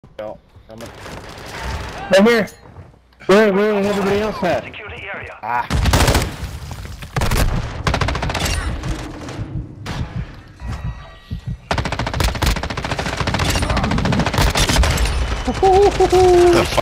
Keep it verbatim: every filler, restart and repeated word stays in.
Go. Coming. Right here. Where, where is everybody else at? Secure the area. Ah. The fuck?